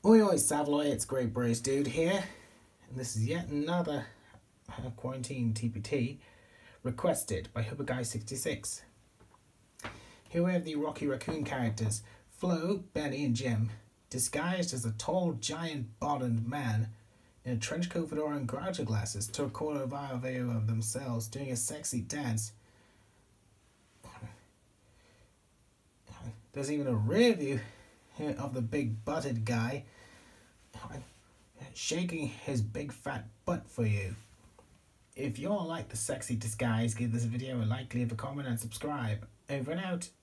Oi oi Savloy, it's Great British Dude here, and this is yet another quarantine TPT requested by HooperGuy66. Here we have the Rocky Rakoon characters, Flo, Benny and Jim, disguised as a tall, giant, bottomed man in a trench coat, fedora and groucho glasses to record a viral video of themselves doing a sexy dance. There's even a rear view of the big butted guy shaking his big fat butt for you. If you all like the sexy disguise, give this video a like, leave a comment and subscribe. Over and out.